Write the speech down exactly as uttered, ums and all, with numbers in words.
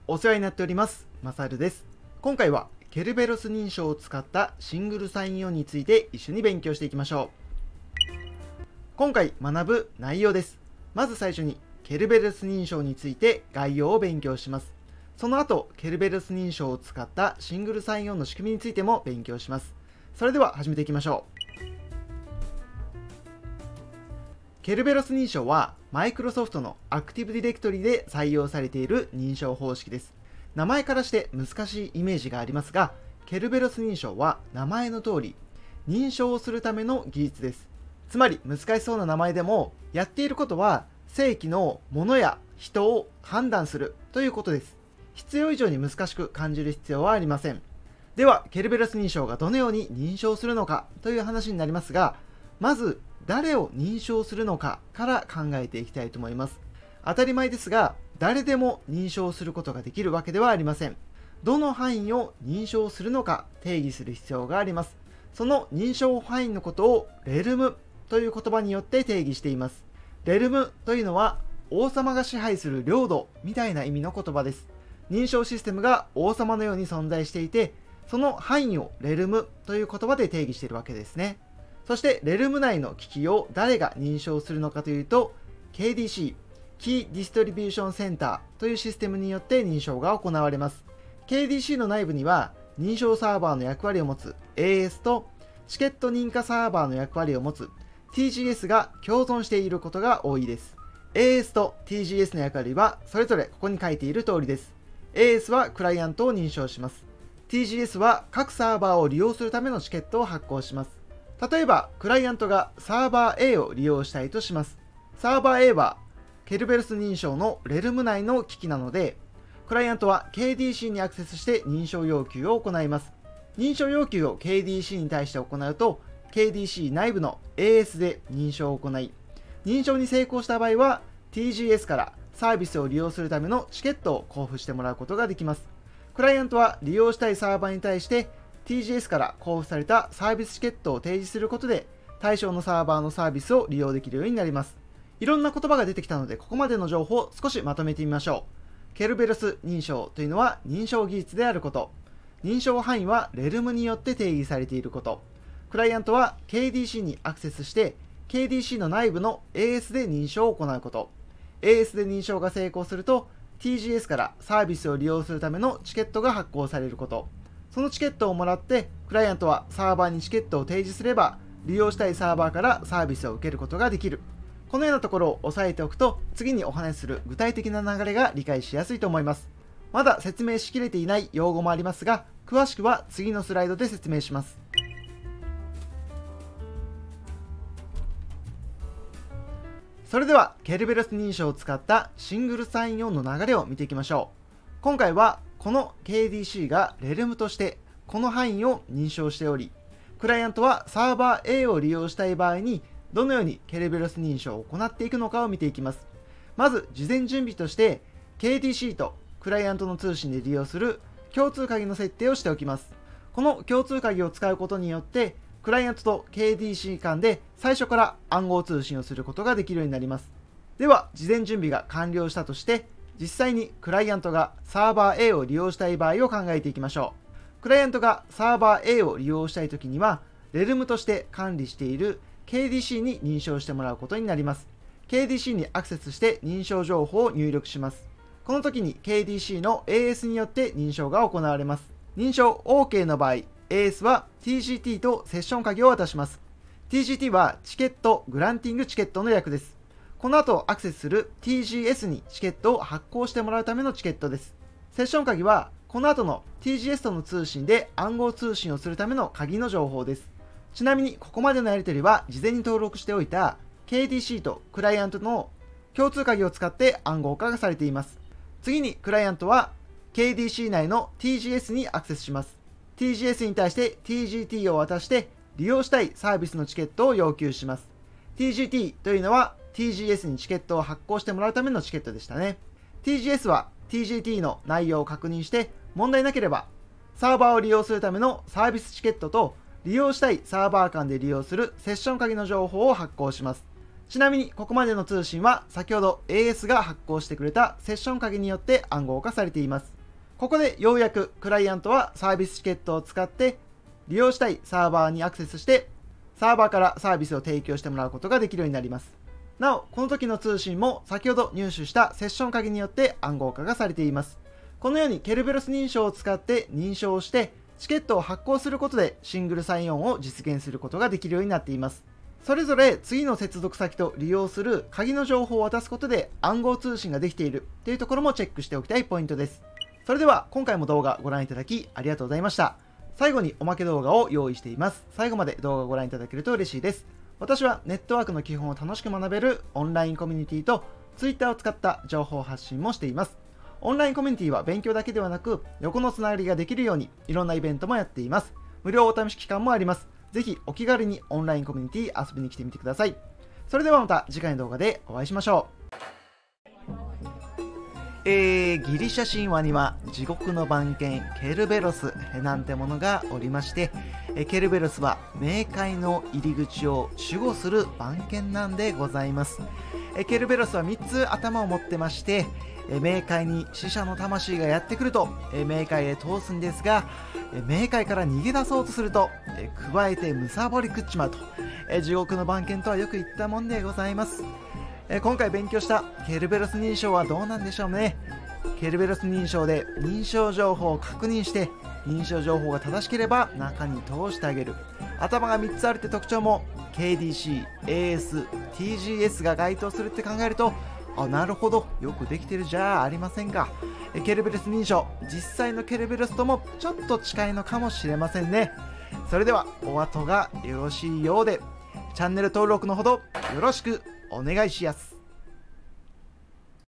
お世話になっております。マサルです。今回はケルベロス認証を使ったシングルサインオンについて一緒に勉強していきましょう。今回学ぶ内容です。まず最初にケルベロス認証について概要を勉強します。その後、ケルベロス認証を使ったシングルサインオンの仕組みについても勉強します。それでは始めていきましょう。ケルベロス認証はマイクロソフトのアクティブディレクトリで採用されている認証方式です。名前からして難しいイメージがありますが、ケルベロス認証は名前の通り認証をするための技術です。つまり難しそうな名前でもやっていることは正規のものや人を判断するということです。必要以上に難しく感じる必要はありません。ではケルベロス認証がどのように認証するのかという話になりますが、まず誰を認証するのかから考えていきたいと思います。当たり前ですが、誰でも認証することができるわけではありません。どの範囲を認証するのか定義する必要があります。その認証範囲のことをレルムという言葉によって定義しています。レルムというのは王様が支配する領土みたいな意味の言葉です。認証システムが王様のように存在していて、その範囲をレルムという言葉で定義しているわけですね。そしてレルム内の機器を誰が認証するのかというと ケーディーシー キーディストリビューションセンターというシステムによって認証が行われます。 ケーディーシー の内部には認証サーバーの役割を持つ エーエス とチケット認可サーバーの役割を持つ ティージーエス が共存していることが多いです。 エーエス と ティージーエス の役割はそれぞれここに書いている通りです。 エーエス はクライアントを認証します。 ティージーエス は各サーバーを利用するためのチケットを発行します。例えば、クライアントがサーバー A を利用したいとします。サーバー A はケルベロス認証のレルム内の機器なので、クライアントは ケーディーシー にアクセスして認証要求を行います。認証要求を ケーディーシー に対して行うと、ケーディーシー 内部の エーエス で認証を行い、認証に成功した場合は ティージーエス からサービスを利用するためのチケットを交付してもらうことができます。クライアントは利用したいサーバーに対してティージーエス から交付されたサービスチケットを提示することで対象のサーバーのサービスを利用できるようになります。いろんな言葉が出てきたのでここまでの情報を少しまとめてみましょう。ケルベロス認証というのは認証技術であること。認証範囲はレルムによって定義されていること。クライアントは ケーディーシー にアクセスして ケーディーシー の内部の エーエス で認証を行うこと。エーエス で認証が成功すると ティージーエス からサービスを利用するためのチケットが発行されること。そのチケットをもらって、クライアントはサーバーにチケットを提示すれば、利用したいサーバーからサービスを受けることができる。このようなところを押さえておくと、次にお話しする具体的な流れが理解しやすいと思います。まだ説明しきれていない用語もありますが、詳しくは次のスライドで説明します。それでは、ケルベロス認証を使ったシングルサインオンの流れを見ていきましょう。今回は、この ケーディーシー がレルムとしてこの範囲を認証しており、クライアントはサーバー A を利用したい場合にどのようにケルベロス認証を行っていくのかを見ていきます。まず事前準備として ケーディーシー とクライアントの通信で利用する共通鍵の設定をしておきます。この共通鍵を使うことによってクライアントと ケーディーシー 間で最初から暗号通信をすることができるようになります。では事前準備が完了したとして実際にクライアントがサーバー A を利用したい場合を考えていきましょう。クライアントがサーバー A を利用したいときには、レルムとして管理している ケーディーシー に認証してもらうことになります。ケーディーシー にアクセスして認証情報を入力します。この時に ケーディーシー の エーエス によって認証が行われます。認証 OK の場合、エーエス は ティージーティー とセッション鍵を渡します。ティージーティー はチケット、グランティングチケットの略です。この後アクセスする ティージーエス にチケットを発行してもらうためのチケットです。セッション鍵はこの後の ティージーエス との通信で暗号通信をするための鍵の情報です。ちなみにここまでのやり取りは事前に登録しておいた ケーディーシー とクライアントの共通鍵を使って暗号化がされています。次にクライアントは ケーディーシー 内の ティージーエス にアクセスします。ティージーエス に対して ティージーティー を渡して利用したいサービスのチケットを要求します。ティージーティー というのはティージーエス にチケットを発行してもらうためのチケットでしたね。ティージーエス は ティージーティー の内容を確認して問題なければサーバーを利用するためのサービスチケットと利用したいサーバー間で利用するセッション鍵の情報を発行します。ちなみにここまでの通信は先ほど エーエス が発行してくれたセッション鍵によって暗号化されています。 ここでようやくクライアントはサービスチケットを使って利用したいサーバーにアクセスしてサーバーからサービスを提供してもらうことができるようになります。なお、この時の通信も先ほど入手したセッション鍵によって暗号化がされています。このようにケルベロス認証を使って認証をしてチケットを発行することでシングルサインオンを実現することができるようになっています。それぞれ次の接続先と利用する鍵の情報を渡すことで暗号通信ができているというところもチェックしておきたいポイントです。それでは今回も動画ご覧いただきありがとうございました。最後におまけ動画を用意しています。最後まで動画をご覧いただけると嬉しいです。私はネットワークの基本を楽しく学べるオンラインコミュニティと Twitter を使った情報発信もしています。オンラインコミュニティは勉強だけではなく横のつながりができるようにいろんなイベントもやっています。無料お試し期間もあります。ぜひお気軽にオンラインコミュニティ遊びに来てみてください。それではまた次回の動画でお会いしましょう。えー、ギリシャ神話には地獄の番犬ケルベロスなんてものがおりまして、ケルベロスは冥界の入り口を守護する番犬なんでございます。ケルベロスはみっつ頭を持ってまして、冥界に死者の魂がやってくると冥界へ通すんですが、冥界から逃げ出そうとすると加えてむさぼり食っちまうと、地獄の番犬とはよく言ったもんでございます。今回勉強したケルベロス認証はどうなんでしょうね。ケルベロス認証で認証情報を確認して認証情報が正しければ中に通してあげる。頭がみっつあるって特徴も ケーディーシー、エーエス、ティージーエス が該当するって考えると、あ、なるほど、よくできてるじゃありませんか。ケルベロス認証、実際のケルベロスともちょっと近いのかもしれませんね。それではお後がよろしいようで、チャンネル登録のほどよろしくお願いしやす。